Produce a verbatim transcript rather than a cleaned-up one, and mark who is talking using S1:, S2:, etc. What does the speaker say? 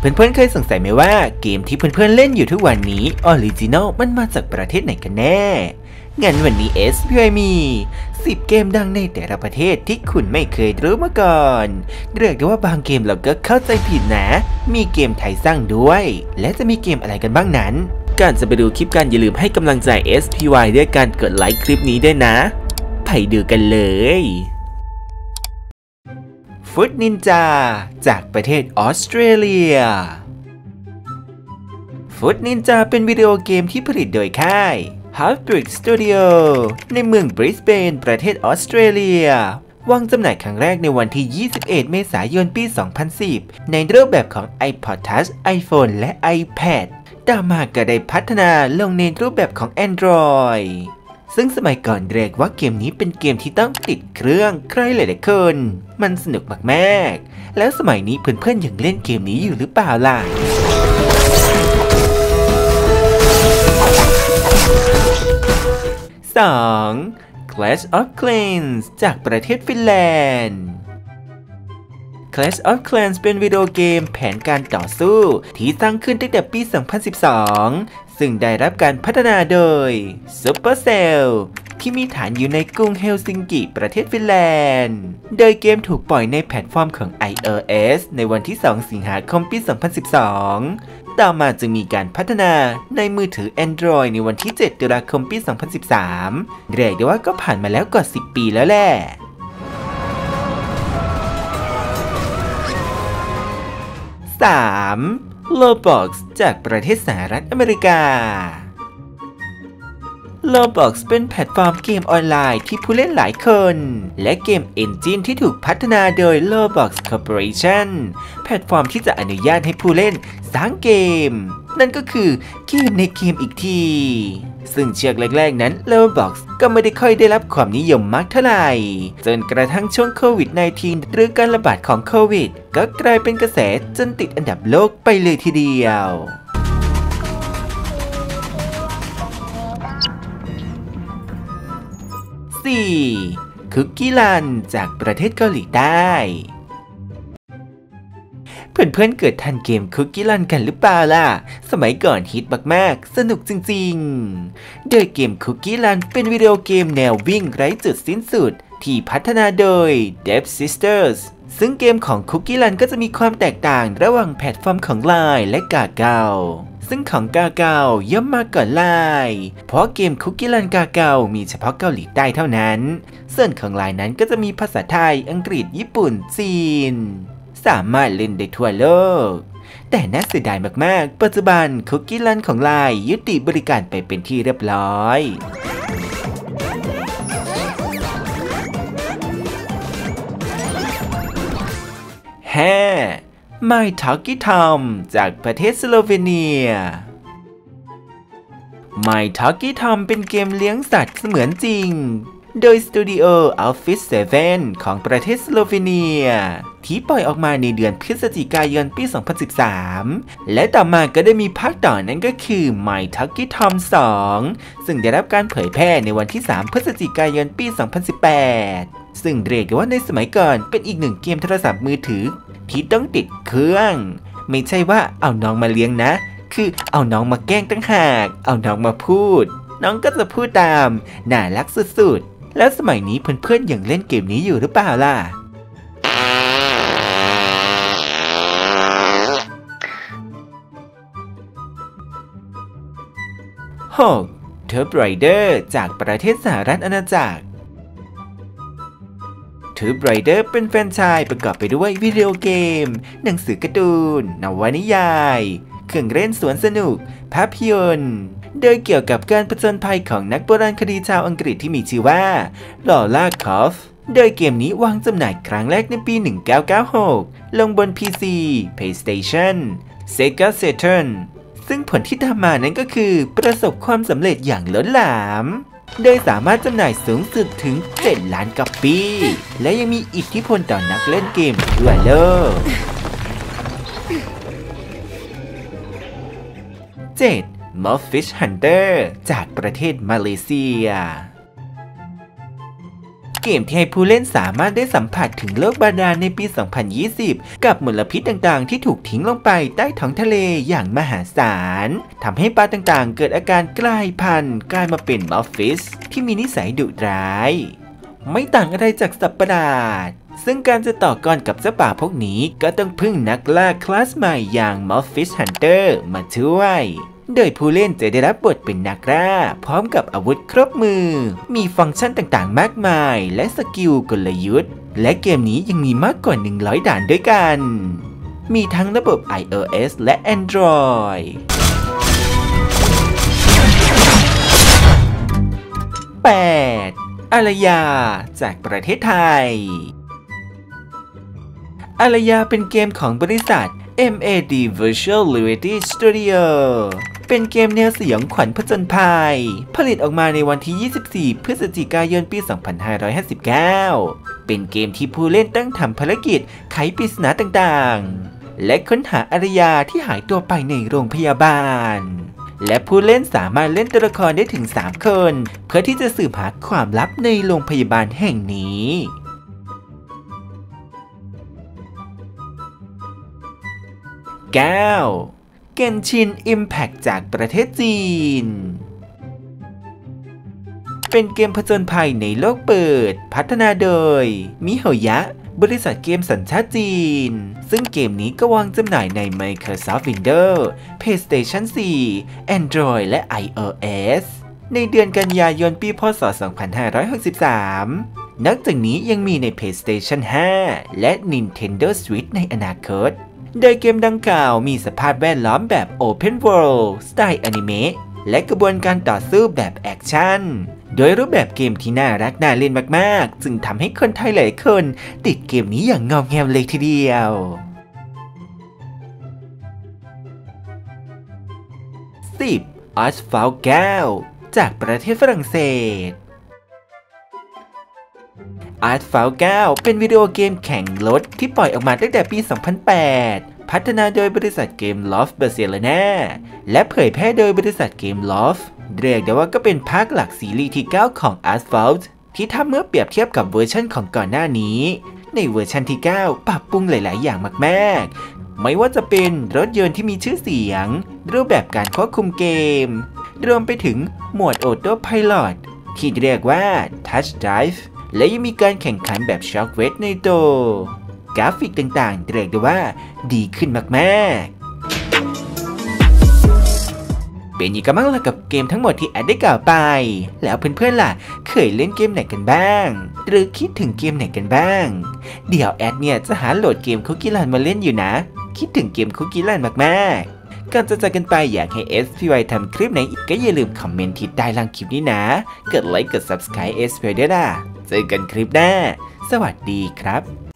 S1: เพื่อนๆเคยสงสัยไหมว่าเกมที่เพื่อนๆเล่นอยู่ทุกวันนี้ออริจินอลมันมาจากประเทศไหนกันแน่งั้นวันนี้ เอส พี วาย มีสิบเกมดังในแต่ละประเทศที่คุณไม่เคยรู้มาก่อนเรียกได้ว่าบางเกมเราก็เข้าใจผิดนะมีเกมไทยสร้างด้วยและจะมีเกมอะไรกันบ้างนั้นก่อนจะไปดูคลิปกันอย่าลืมให้กำลังใจ เอส พี วาย ด้วยการกดไลค์คลิปนี้ด้วยนะไปดูกันเลยฟุตนินจาจากประเทศออสเตรเลียฟุตนินจาเป็นวิดีโอเกมที่ผลิตโดยค่าย Halfbrick Studio ในเมืองบริสเบนประเทศออสเตรเลียวางจำหน่ายครั้งแรกในวันที่ยี่สิบเอ็ดเมษายนปีสองพันสิบในรูปแบบของ iPod Touch iPhone และ iPad ต่อมาก็ได้พัฒนาลงในรูปแบบของ Androidซึ่งสมัยก่อนเรียกว่าเกมนี้เป็นเกมที่ต้องติดเครื่องใครหลายๆคนมันสนุกมากๆแล้วสมัยนี้เพื่อนๆยังเล่นเกมนี้อยู่หรือเปล่าล่ะสอง Clash of Clans จากประเทศฟินแลนด์ Clash of Clans เป็นวิดีโอเกมแผนการต่อสู้ที่สร้างขึ้นตั้งแต่ปีสองพันสิบสองซึ่งได้รับการพัฒนาโดย Supercell ที่มีฐานอยู่ในกรุงเฮลซิงกิประเทศฟินแลนด์โดยเกมถูกปล่อยในแพลตฟอร์มของ iOS ในวันที่สองสิงหาคมปีสองพันสิบสองต่อมาจึงมีการพัฒนาในมือถือ Android ในวันที่เจ็ดตุลาคมปีสองพันสิบสามเรียกได้ว่าก็ผ่านมาแล้วกว่าสิบปีแล้วแหละสาม Roblox จากประเทศสหรัฐอเมริกา Roblox เป็นแพลตฟอร์มเกมออนไลน์ที่ผู้เล่นหลายคนและเกมเอนจินที่ถูกพัฒนาโดย Roblox Corporation แพลตฟอร์มที่จะอนุญาตให้ผู้เล่นสร้างเกมนั่นก็คือเกมในเกมอีกทีซึ่งเชือกแรกๆนั้น Roblox ก็ไม่ได้ค่อยได้รับความนิยมมากเท่าไหร่จนกระทั่งช่วงโควิด สิบเก้า หรือการระบาดของโควิดก็กลายเป็นกระแสจนติดอันดับโลกไปเลยทีเดียวสี่ Cookie Run จากประเทศเกาหลีใต้เพื่อนๆเกิดทันเกม Cookie Run กันหรือเปล่าล่ะสมัยก่อนฮิตมากๆสนุกจริงๆโดยเกม Cookie Run เป็นวิดีโอเกมแนววิ่งไร้จุดสิ้นสุดที่พัฒนาโดย Dev Sisters ซึ่งเกมของ Cookie Run ก็จะมีความแตกต่างระหว่างแพลตฟอร์มของ ไลน์ และกาเกาซึ่งของกาเกาย่อมมาก่อน ไลน์ เพราะเกม Cookie Run กาเกามีเฉพาะเกาหลีใต้เท่านั้นส่วนของ ไลน์ นั้นก็จะมีภาษาไทยอังกฤษญี่ปุ่นจีนสามารถเล่นได้ทั่วโลกแต่น่าเสียดายมากๆปัจจุบัน Cookie Run ของ ไลน์ ยุติบริการไปเป็นที่เรียบร้อยห้า My Talkie Tom จากประเทศสโลเวเนีย My Talkie Tom เป็นเกมเลี้ยงสัตว์เสมือนจริงโดยสตูดิโอ Office เซเว่น ของประเทศสโลเวเนียที่ปล่อยออกมาในเดือนพฤศจิกายนปีสองพันสิบสามและต่อมาก็ได้มีภาคต่อนั่นก็คือ My Talkie Tom สองซึ่งได้รับการเผยแพร่ในวันที่สามพฤศจิกายนปีสองพันสิบแปดซึ่งเรียกได้ว่าในสมัยก่อนเป็นอีกหนึ่งเกมโทรศัพท์มือถือที่ต้องติดเครื่องไม่ใช่ว่าเอาน้องมาเลี้ยงนะคือเอาน้องมาแกล้งตั้งหากเอาน้องมาพูดน้องก็จะพูดตามน่ารักสุดๆแล้วสมัยนี้เพื่อนๆยังเล่นเกมนี้อยู่หรือเปล่าล่ะหก Tomb Raider จากประเทศสหรัฐอาณาจักร Tomb Raider เป็นแฟรนไชส์ประกอบไปด้วยวิดีโอเกมหนังสือการ์ตูนนวนิยายเครื่องเล่นสวนสนุกภาพยนตร์โดยเกี่ยวกับการผจญภัยของนักโบราณคดีชาวอังกฤษที่มีชื่อว่าลอร่า คอฟโดยเกมนี้วางจำหน่ายครั้งแรกในปีหนึ่งพันเก้าร้อยเก้าสิบหกลงบน พี ซี PlayStation Sega Saturn ซึ่งผลที่ตามมานั้นก็คือประสบความสำเร็จอย่างล้นหลามโดยสามารถจำหน่ายสูงสุดถึงเจ็ดล้านก๊อปปี้และยังมีอิทธิพลต่อนักเล่นเกมทั่วโลก เจ็ด Mobfish Hunter จากประเทศมาเลเซียเกกมที่ให้ผู้เล่นสามารถได้สัมผัสถึงโลกบาดาลในปี สองพันยี่สิบ กับมลพิษต่างๆที่ถูกทิ้งลงไปใต้ท้องทะเลอย่างมหาศาลทำให้ปลาต่างๆเกิดอาการกลายพันธุ์กลายมาเป็นมอลฟิชที่มีนิสัยดุร้ายไม่ต่างอะไรจากสัตว์ประหลาดซึ่งการจะต่อกรกับเจ้าป่าพวกนี้ก็ต้องพึ่งนักล่าคลาสใหม่อย่าง Mouthfish Hunter มาช่วยโดยผู้เล่นจะได้รับบทเป็นนักล่าพร้อมกับอาวุธครบมือมีฟังก์ชันต่างๆมากมายและสกิลกลยุทธ์และเกมนี้ยังมีมากกว่าหนึ่งร้อยด่านด้วยกันมีทั้งระบบ iOS และ Android แปด อารยาจากประเทศไทยอารยาเป็นเกมของบริษัท เอ็ม เอ ดี Virtual Reality Studio เป็นเกมแนวสยองขวัญผจญภัยผลิตออกมาในวันที่ ยี่สิบสี่ พฤศจิกายน ปี สองพันห้าร้อยห้าสิบเก้า เป็นเกมที่ผู้เล่นต้องทำภารกิจไขปริศนาต่างๆและค้นหาอารยาที่หายตัวไปในโรงพยาบาลและผู้เล่นสามารถเล่นตัวละครได้ถึง สาม คนเพื่อที่จะสืบหาความลับในโรงพยาบาลแห่งนี้เก้า Genshin Impact จากประเทศจีนเป็นเกมผจญภัยในโลกเปิดพัฒนาโดยมิโฮยะบริษัทเกมสัญชาติจีนซึ่งเกมนี้ก็วางจำหน่ายใน Microsoft Windows PlayStation โฟร์ Android และ iOS ในเดือนกันยายนปี พ.ศ. สองพันห้าร้อยหกสิบสามนอกจากนี้ยังมีใน PlayStation ห้า และ Nintendo Switch ในอนาคตโดยเกมดังกล่าวมีสภาพแวดล้อมแบบ Open World สไตล์อนิเมะและกระบวนการต่อสู้แบบแอคชั่นโดยรูปแบบเกมที่น่ารักน่าเล่นมากๆจึงทำให้คนไทยหลายคนติดเกมนี้อย่างงอมแงมเลยทีเดียว สิบ Asphalt เก้า จากประเทศฝรั่งเศสAsphalt เก้า เป็นวิดีโอเกมแข่งรถที่ปล่อยออกมาตั้งแต่ปี สองพันแปด พัฒนาโดยบริษัทเกม Loft Barcelona และเผยแพร่โดยบริษัทเกม Loft เรียกได้ว่าก็เป็นภาคหลักซีรีส์ที่ เก้า ของ Asphalt ที่ทำเมื่อเปรียบเทียบกับเวอร์ชันของก่อนหน้านี้ในเวอร์ชันที่ เก้า ปรับปรุงหลายๆอย่างมากๆไม่ว่าจะเป็นรถยนต์ที่มีชื่อเสียงรูปแบบการควบคุมเกมรวมไปถึงโหมด Auto Pilot ที่เรียกว่า Touch Driveและยังมีการแข่งขันแบบ Shock Wave ในตัวกราฟิกต่างๆเรียกได้ว่าดีขึ้นมากๆเป็นยังไงบ้างล่ะกับเกมทั้งหมดที่แอดได้กล่าวไปแล้วเพื่อนๆล่ะเคยเล่นเกมไหนกันบ้างหรือคิดถึงเกมไหนกันบ้างเดี๋ยวแอดเนี่ยจะหาโหลดเกมคุกกี้รันมาเล่นอยู่นะคิดถึงเกมคุกกี้รันมากๆก่อนจะจากกันไปอยากให้ เอส พี วาย ทำคลิปไหนอีกก็อย่าลืมคอมเมนต์ที่ใต้ล่างคลิปนี้นะกดไลค์กด ซับสไครบ์ เอส พี วาย ด้วยนะเจอกันคลิปหน้าสวัสดีครับ